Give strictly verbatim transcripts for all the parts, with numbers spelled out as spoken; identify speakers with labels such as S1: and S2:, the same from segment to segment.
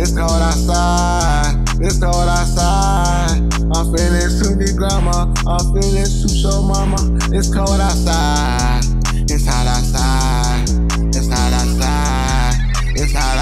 S1: It's cold outside. It's cold outside. I'm feeling shoot the grandma. I'm feeling shoot your mama. It's cold outside. It's hot outside. It's hot outside. It's hot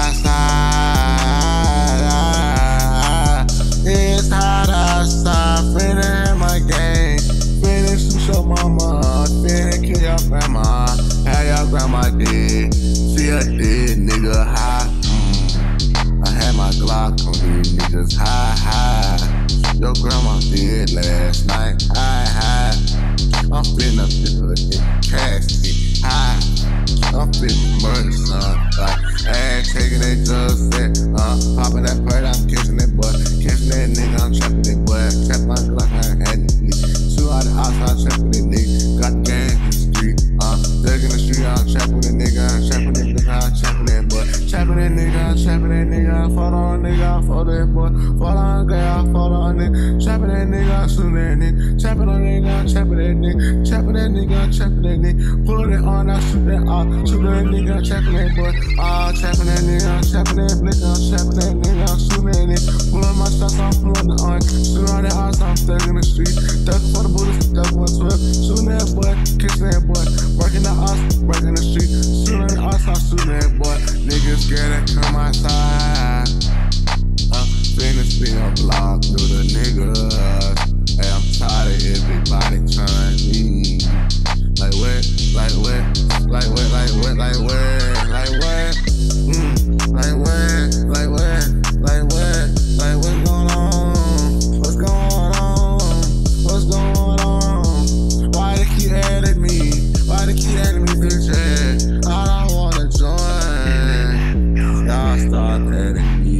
S1: outside. It's hot outside. Feeling my game. Feeling shoot your mama. Feeling kill your grandma. Have your grandma dead. She a dead nigga high. I had my Glock on these niggas high, high. Your grandma did last night, high, high. I'm finna put it casket, high. I'm finna murder son, like ass taking that drug set, uh, popping that part, I'm catching that boy, catching that nigga, I'm trapping that boy, trap my Glock, I had it, shoot out the outside, trapping that nigga, got the gang in the street, uh, dug in the street, I'm trapping that nigga, I'm trapping that nigga, I'm trapping that boy, trapping that nigga, I'm trapping that nigga, I fall on a nigga, I fall that boy, fall on a guy, I fall on a nigga, trapping that nigga, I shoot that nigga, trapping on that nigga, I'm trapping that nigga, trapping that nigga, I'm trapping that nigga, pull it on, I shoot that off, shoot that nigga, I'm trapping that boy, ah, trapping that nigga, I'm trapping that blick, I'm trapping that nigga, I'm shooting that nigga, pulling my shots, I'm pulling the on, shooting on that house, I'm stuck in the street, ducking for the bullets, ducking one twelve, shooting that boy, kissing that boy, working the house, working the street, shooting the house, I'm shooting that boy, niggas scared to come outside. I'm finna spin a block through the niggas. Hey, I'm tired of everybody trying me. Like what? Like what? Like what? Like what? Like what? Like what? Mm. Like what? Like what? Like what? Like what's going on? What's going on? What's going on? Why they keep adding me? Why they keep adding me, bitch? I don't wanna join. Y'all start adding me.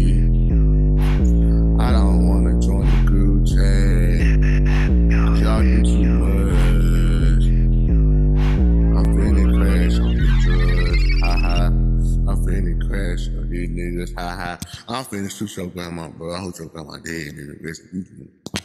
S1: I don't wanna join the group chat. Y'all do too much. I'm finna crash on these drugs, haha. I'm finna crash on these niggas, haha. I'm finna shoot your grandma, bro. I hope your grandma dead, nigga. Listen,